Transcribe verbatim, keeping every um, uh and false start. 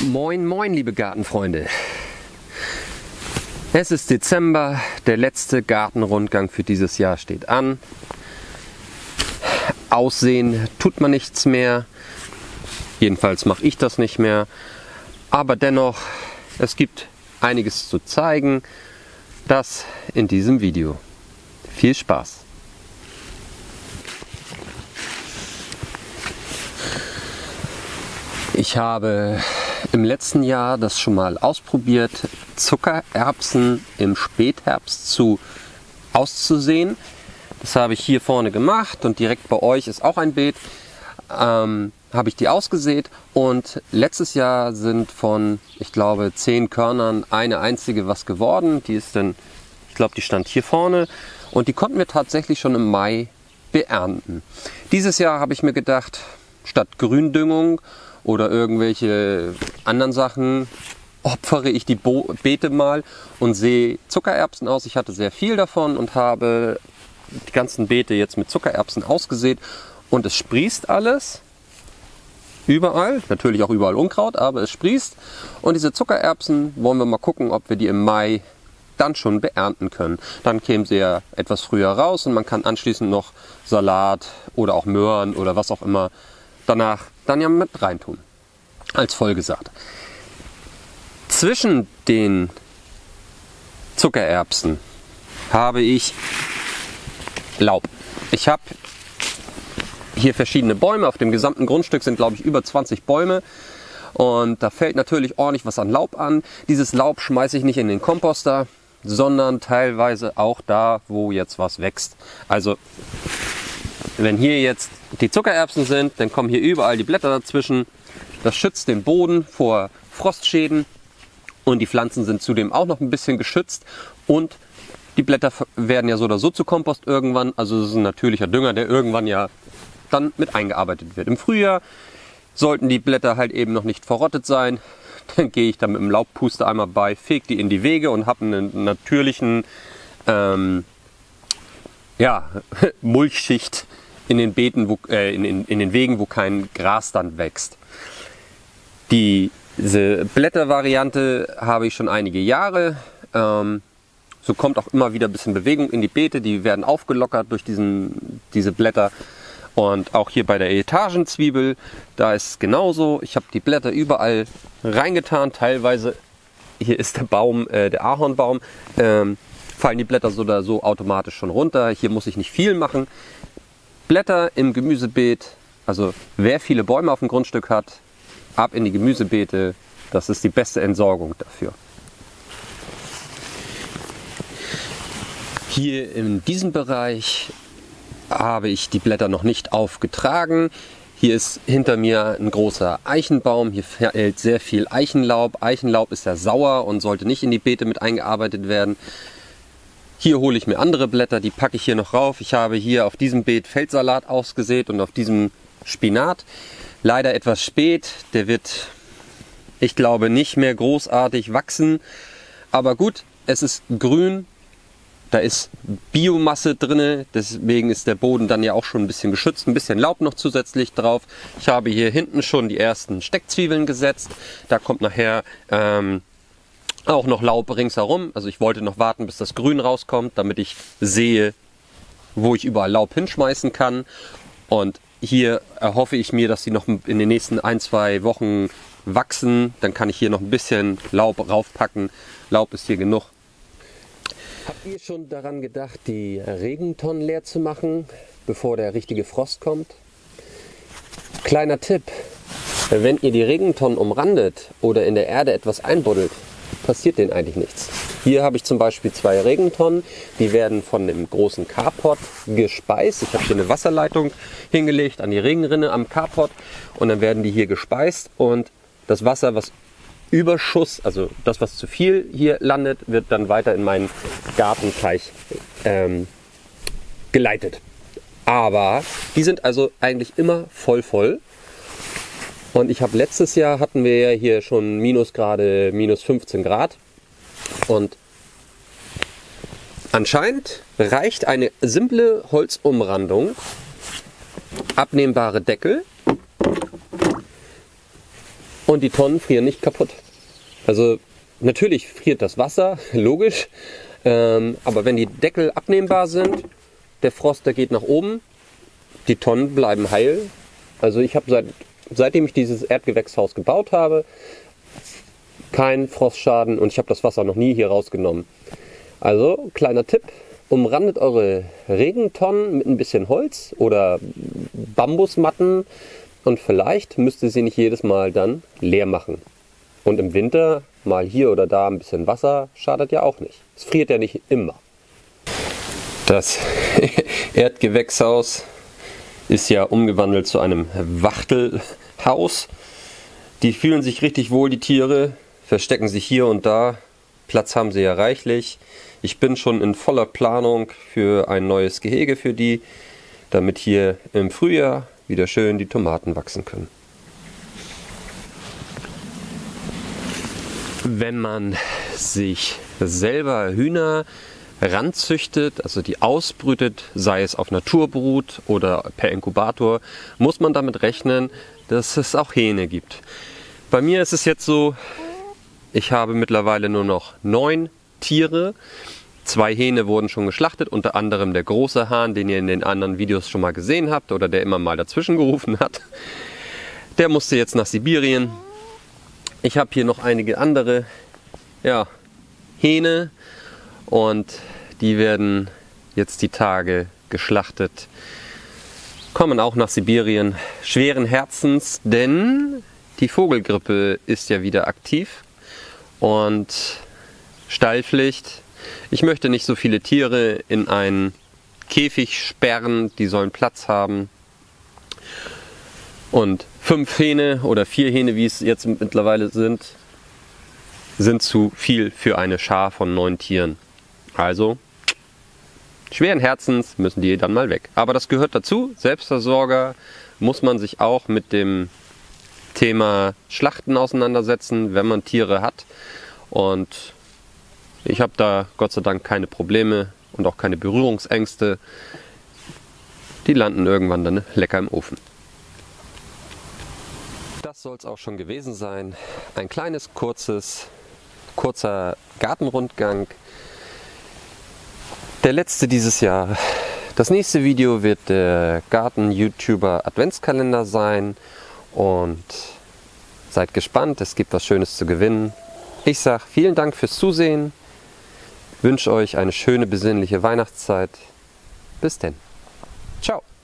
Moin moin liebe Gartenfreunde, es ist Dezember, der letzte Gartenrundgang für dieses Jahr steht an. Aussehen tut man nichts mehr, jedenfalls mache ich das nicht mehr, aber dennoch, es gibt einiges zu zeigen, das in diesem Video. Viel Spaß! Ich habe im letzten Jahr das schon mal ausprobiert, Zuckererbsen im Spätherbst zu auszusehen. Das habe ich hier vorne gemacht und direkt bei euch ist auch ein Beet. Ähm, habe ich die ausgesät und letztes Jahr sind von, ich glaube, zehn Körnern eine einzige was geworden. Die ist dann, ich glaube, die stand hier vorne und die konnten wir tatsächlich schon im Mai beernten. Dieses Jahr habe ich mir gedacht, statt Gründüngung oder irgendwelche anderen Sachen opfere ich die Bo Beete mal und sehe Zuckererbsen aus. Ich hatte sehr viel davon und habe die ganzen Beete jetzt mit Zuckererbsen ausgesät und es sprießt alles. Überall, natürlich auch überall Unkraut, aber es sprießt. Und diese Zuckererbsen wollen wir mal gucken, ob wir die im Mai dann schon beernten können. Dann kämen sie ja etwas früher raus und man kann anschließend noch Salat oder auch Möhren oder was auch immer danach dann ja mit reintun, als Vollgesaat. Zwischen den Zuckererbsen habe ich Laub. Ich habe hier verschiedene Bäume, auf dem gesamten Grundstück sind glaube ich über zwanzig Bäume und da fällt natürlich ordentlich was an Laub an. Dieses Laub schmeiße ich nicht in den Komposter, sondern teilweise auch da, wo jetzt was wächst. Also wenn hier jetzt die Zuckererbsen sind, dann kommen hier überall die Blätter dazwischen. Das schützt den Boden vor Frostschäden und die Pflanzen sind zudem auch noch ein bisschen geschützt und die Blätter werden ja so oder so zu Kompost irgendwann. Also es ist ein natürlicher Dünger, der irgendwann ja dann mit eingearbeitet wird. Im Frühjahr sollten die Blätter halt eben noch nicht verrottet sein. Dann gehe ich da mit dem Laubpuster einmal bei, fege die in die Wege und habe einen natürlichen ähm, ja, Mulchschicht in den Beeten, wo, äh, in, in, in den Wegen, wo kein Gras dann wächst. Die, diese Blättervariante habe ich schon einige Jahre. Ähm, so kommt auch immer wieder ein bisschen Bewegung in die Beete. Die werden aufgelockert durch diesen, diese Blätter. Und auch hier bei der Etagenzwiebel, da ist es genauso. Ich habe die Blätter überall reingetan. Teilweise, hier ist der Baum, äh, der Ahornbaum, ähm, fallen die Blätter so oder so automatisch schon runter. Hier muss ich nicht viel machen. Blätter im Gemüsebeet, also wer viele Bäume auf dem Grundstück hat, ab in die Gemüsebeete, das ist die beste Entsorgung dafür. Hier in diesem Bereich habe ich die Blätter noch nicht aufgetragen. Hier ist hinter mir ein großer Eichenbaum, hier fällt sehr viel Eichenlaub. Eichenlaub ist ja sauer und sollte nicht in die Beete mit eingearbeitet werden. Hier hole ich mir andere Blätter, die packe ich hier noch rauf. Ich habe hier auf diesem Beet Feldsalat ausgesät und auf diesem Spinat. Leider etwas spät, der wird, ich glaube, nicht mehr großartig wachsen. Aber gut, es ist grün, da ist Biomasse drin, deswegen ist der Boden dann ja auch schon ein bisschen geschützt. Ein bisschen Laub noch zusätzlich drauf. Ich habe hier hinten schon die ersten Steckzwiebeln gesetzt. Da kommt nachher Ähm, auch noch Laub ringsherum, also ich wollte noch warten, bis das Grün rauskommt, damit ich sehe, wo ich überall Laub hinschmeißen kann. Und hier erhoffe ich mir, dass die noch in den nächsten ein, zwei Wochen wachsen. Dann kann ich hier noch ein bisschen Laub raufpacken. Laub ist hier genug. Habt ihr schon daran gedacht, die Regentonnen leer zu machen, bevor der richtige Frost kommt? Kleiner Tipp, wenn ihr die Regentonnen umrandet oder in der Erde etwas einbuddelt, passiert denen eigentlich nichts. Hier habe ich zum Beispiel zwei Regentonnen, die werden von dem großen Carport gespeist. Ich habe hier eine Wasserleitung hingelegt an die Regenrinne am Carport und dann werden die hier gespeist und das Wasser, was Überschuss, also das, was zu viel hier landet, wird dann weiter in meinen Gartenteich ähm, geleitet. Aber die sind also eigentlich immer voll voll. Und ich habe letztes Jahr hatten wir ja hier schon Minusgrade, minus fünfzehn Grad. Und anscheinend reicht eine simple Holzumrandung, abnehmbare Deckel und die Tonnen frieren nicht kaputt. Also natürlich friert das Wasser, logisch, ähm, aber wenn die Deckel abnehmbar sind, der Frost, der geht nach oben, die Tonnen bleiben heil. Also ich habe seit, seitdem ich dieses Erdgewächshaus gebaut habe, keinen Frostschaden und ich habe das Wasser noch nie hier rausgenommen. Also kleiner Tipp, umrandet eure Regentonnen mit ein bisschen Holz oder Bambusmatten und vielleicht müsst ihr sie nicht jedes Mal dann leer machen. Und im Winter mal hier oder da ein bisschen Wasser schadet ja auch nicht. Es friert ja nicht immer. Das Erdgewächshaus ist ja umgewandelt zu einem Wachtelhaus. Die fühlen sich richtig wohl, die Tiere, verstecken sich hier und da. Platz haben sie ja reichlich. Ich bin schon in voller Planung für ein neues Gehege für die, damit hier im Frühjahr wieder schön die Tomaten wachsen können. Wenn man sich selber Hühner ranzüchtet, also die ausbrütet, sei es auf Naturbrut oder per Inkubator, muss man damit rechnen, dass es auch Hähne gibt. Bei mir ist es jetzt so, ich habe mittlerweile nur noch neun Tiere. Zwei Hähne wurden schon geschlachtet, unter anderem der große Hahn, den ihr in den anderen Videos schon mal gesehen habt oder der immer mal dazwischen gerufen hat. Der musste jetzt nach Sibirien. Ich habe hier noch einige andere ja, Hähne und die werden jetzt die Tage geschlachtet. Kommen auch nach Sibirien. Schweren Herzens, denn die Vogelgrippe ist ja wieder aktiv und Stallpflicht. Ich möchte nicht so viele Tiere in einen Käfig sperren, die sollen Platz haben. Und fünf Hähne oder vier Hähne, wie es jetzt mittlerweile sind, sind zu viel für eine Schar von neun Tieren. Also, schweren Herzens müssen die dann mal weg. Aber das gehört dazu. Selbstversorger muss man sich auch mit dem Thema Schlachten auseinandersetzen, wenn man Tiere hat. Und ich habe da Gott sei Dank keine Probleme und auch keine Berührungsängste. Die landen irgendwann dann lecker im Ofen. Das soll es auch schon gewesen sein. Ein kleines, kurzes, kurzer Gartenrundgang. Der letzte dieses Jahr. Das nächste Video wird der Garten-YouTuber Adventskalender sein. Und seid gespannt, es gibt was Schönes zu gewinnen. Ich sage vielen Dank fürs Zusehen. Wünsche euch eine schöne, besinnliche Weihnachtszeit. Bis denn. Ciao.